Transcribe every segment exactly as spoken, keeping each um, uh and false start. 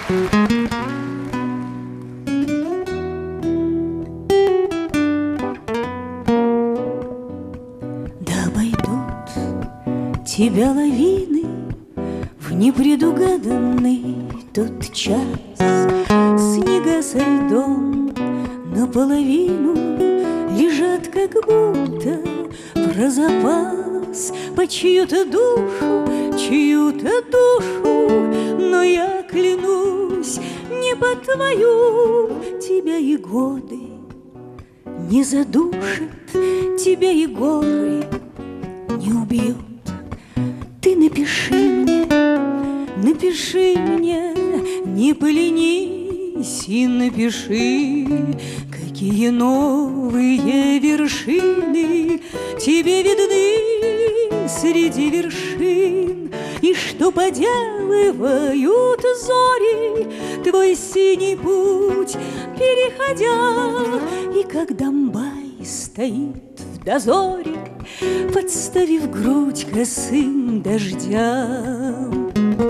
Да обойдут тебя лавины в непредугаданный тот час. Снега со льдом наполовину лежат, как будто про запас, по чью-то душу, чью-то душу. Но я клянусь, не по твою тебя и годы не задушат, тебя и горы не убьют. Ты напиши мне, напиши мне, не поленись и напиши, какие новые вершины тебе видны среди вершин, и что поделывают зори твой синий путь переходя. И как Домбай стоит в дозоре, подставив грудь косым дождям.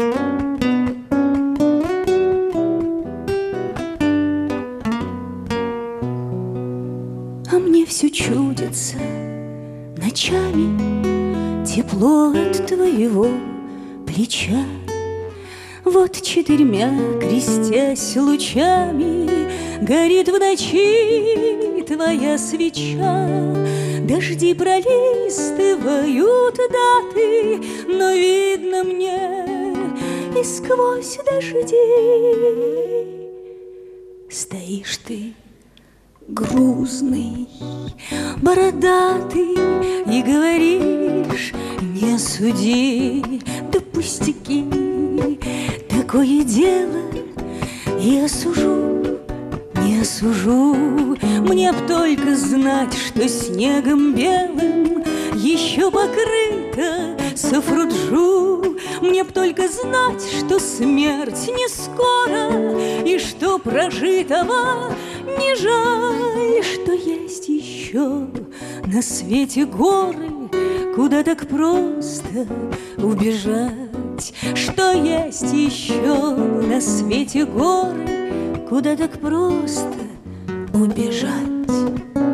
А мне все чудится ночами тепло от твоего плеча. Вот четырьмя, крестясь лучами, горит в ночи твоя свеча. Дожди пролистывают даты, но видно мне и сквозь дожди стоишь ты грузный, бородатый, и говоришь: не суди, да пустяки, такое дело и осужу, не осужу. Мне б только знать, что снегом белым еще покрыто Сафруджу. Мне б только знать, что смерть не скоро, и что прожитого не жаль, что есть еще на свете горы, куда так просто убежать, что есть еще на свете горы, куда так просто убежать.